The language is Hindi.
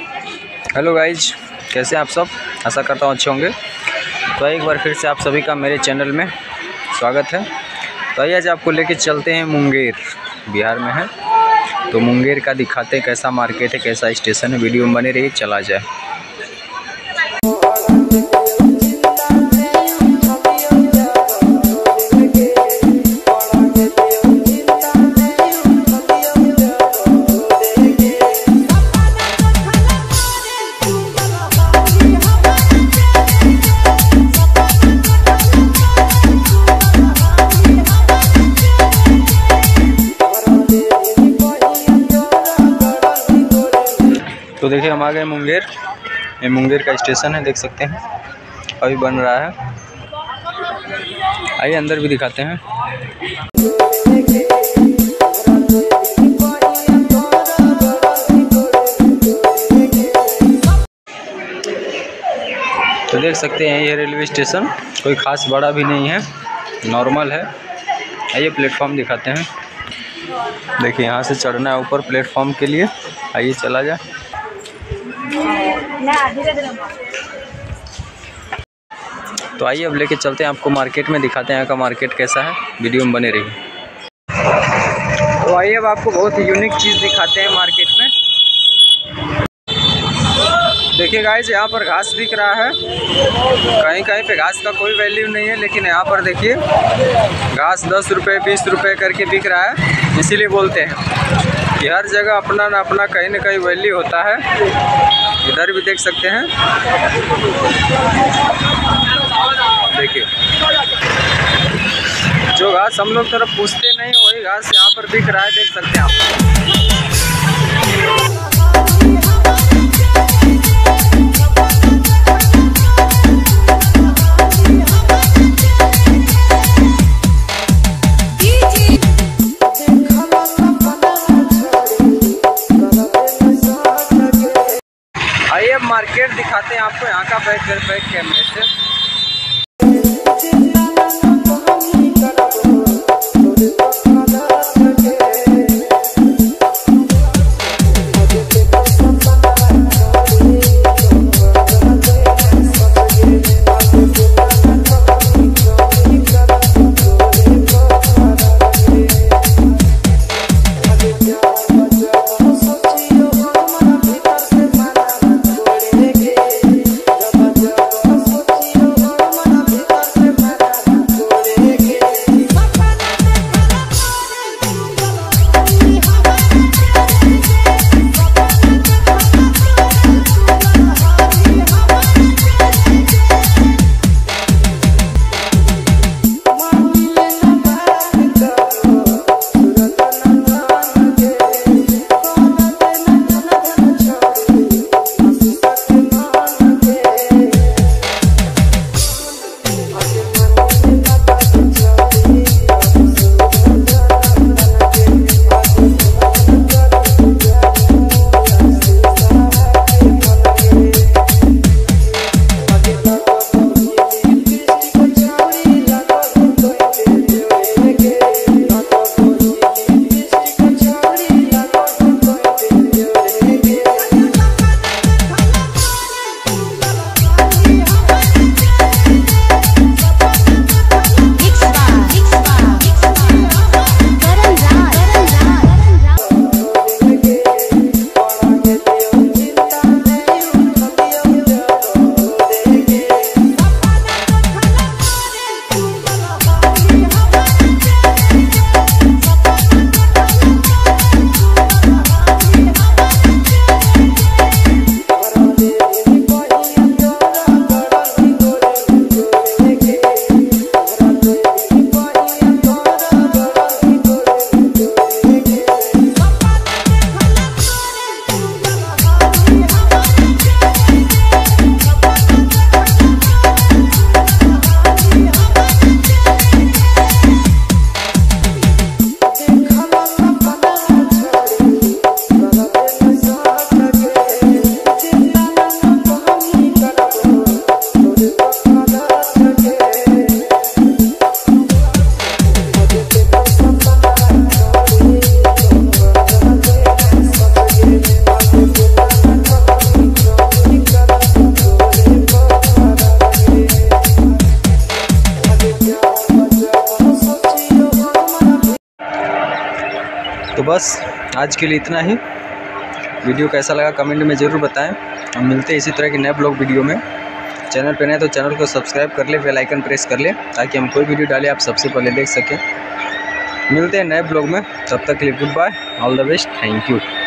हेलो गाइज, कैसे हैं आप सब। आशा करता हूँ अच्छे होंगे। तो एक बार फिर से आप सभी का मेरे चैनल में स्वागत है। तो आइए आज आपको लेके चलते हैं मुंगेर, बिहार में है। तो मुंगेर का दिखाते हैं कैसा मार्केट है, कैसा स्टेशन है। वीडियो में बने रहिए, चला जाए। तो देखिए हम आ गए मुंगेर। ये मुंगेर का स्टेशन है, देख सकते हैं अभी बन रहा है। आइए अंदर भी दिखाते हैं। तो देख सकते हैं ये रेलवे स्टेशन कोई ख़ास बड़ा भी नहीं है, नॉर्मल है। आइए प्लेटफॉर्म दिखाते हैं। देखिए यहाँ से चढ़ना है ऊपर प्लेटफॉर्म के लिए। आइए चला जाए। तो आइए अब लेके चलते हैं आपको मार्केट में, दिखाते हैं यहाँ का मार्केट कैसा है। वीडियो में बने रहिए। तो आइए अब आपको बहुत ही यूनिक चीज़ दिखाते हैं मार्केट में। देखिए गाइस, यहाँ पर घास बिक रहा है। कहीं कहीं पे घास का कोई वैल्यू नहीं है, लेकिन यहाँ पर देखिए घास 10 रुपये 20 रुपये करके बिक रहा है। इसीलिए बोलते हैं कि हर जगह अपना ना अपना कहीं ना कहीं वैल्यू होता है। इधर भी देख सकते हैं, देखिए जो घास हम लोग तरफ पूछते नहीं वही घास यहाँ पर बिक रहा है, देख सकते हैं आप। आइए अब मार्केट दिखाते हैं आपको यहाँ का बैक कैमरे से। तो बस आज के लिए इतना ही। वीडियो कैसा लगा कमेंट में ज़रूर बताएं। हम मिलते हैं इसी तरह के नए ब्लॉग वीडियो में। चैनल पे नए तो चैनल को सब्सक्राइब कर ले, बेल आइकन प्रेस कर ले, ताकि हम कोई वीडियो डालें आप सबसे पहले देख सकें। मिलते हैं नए ब्लॉग में, तब तक के लिए goodbye, all the best, thank you.